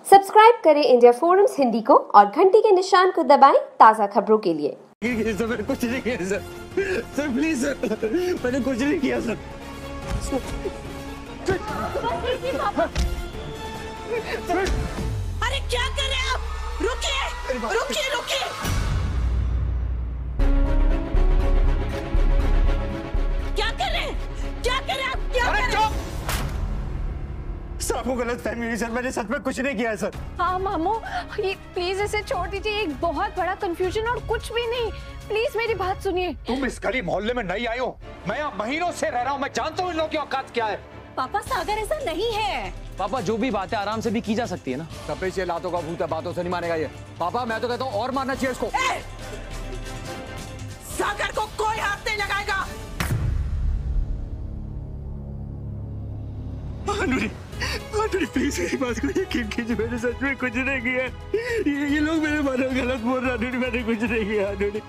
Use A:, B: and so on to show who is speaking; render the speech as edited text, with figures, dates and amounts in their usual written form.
A: Subscribe करें India forums Hindi को और घंटी के निशान को दबाएं ताज़ा खबरों के लिए।
B: सर मैंने कुछ नहीं किया सर प्लीज सर मैंने कुछ नहीं किया सर।
C: अरे क्या कर रहे हैं आप? रुकिए रुकिए रुकिए। क्या कर रहे हैं? क्या कर रहे हैं आप? क्या कर रहे हैं?
B: सर आपको गलत फहमी हुई सर, मैंने सच में कुछ नहीं किया है सर।
D: हाँ मामू, ये प्लीज इसे छोड़ दीजिए, एक बहुत बड़ा कंफ्यूजन और कुछ भी नहीं। प्लीज मेरी बात सुनिए।
E: तुम इस गली मोहल्ले में नई आई हो, मैं यहाँ महीनों से रह रहा हूँ, मैं जानता हूँ इन लोगों की औकात क्या है।
C: पापा सागर ऐसा नहीं है।
F: पापा जो भी बात है आराम से भी की जा सकती है ना।
E: कपिश ये लातों का भूत है, बातों से नहीं मानेगा ये। पापा मैं तो कहता हूँ और मारना चाहिए इसको।
C: सागर को कोई हाथ नहीं लगाएगा।
B: प्लीज मेरी बात को यकीन कीजिए, मैंने सच में कुछ नहीं किया। ये लोग मेरे बारे में गलत बोल रहे हैं, मैंने कुछ नहीं किया।